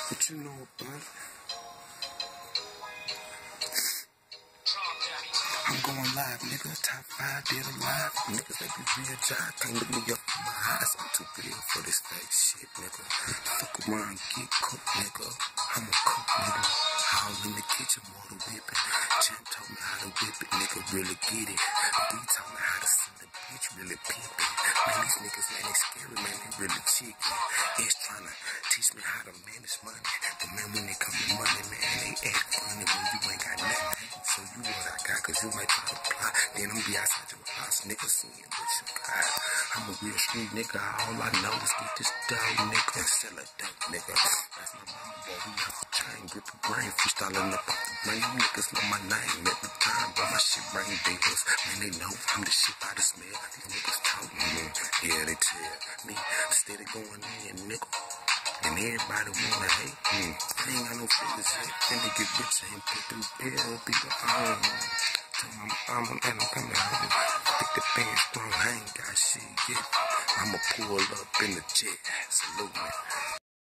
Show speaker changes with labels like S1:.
S1: What you know about it? I'm going live, nigga. Top 5 dead alive. Niggas, they be real job. Can't look me up in my eyes. I'm too real for this fake shit, nigga. Fuck around, get cooked, nigga. I'm a cook, nigga. All in the kitchen, water whipping. Champ told me how to whip it, nigga. Really get it. D told me how to send the bitch, really pimp it. Man, these niggas, man, they scary, man. They really chicken. It's trying to teach me how to manage money. But man, when it come to money, man, they act funny when you ain't got nothing. So you what I got, cause you might try to apply. Then I'm be outside your house, nigga, seeing what you got. I'm a real street nigga, all I know is get this dough, nigga. Sell a dope, nigga. That's my mama, boy, we off the chain, grip the brain, freestyling up off the brain. You niggas know my name every time, but my shit bring deals. Man, they know I'm the shit by the smell. These niggas talk me, man. Yeah, they tell me, steady going in, nigga. And everybody wanna hate me. I ain't got no feelings yet. Then they get rich and put through bill, be the own. Tell my mama that I'm coming home. Think the band's strong, I ain't got shit yet. I'ma pull up in the jet. Salute me.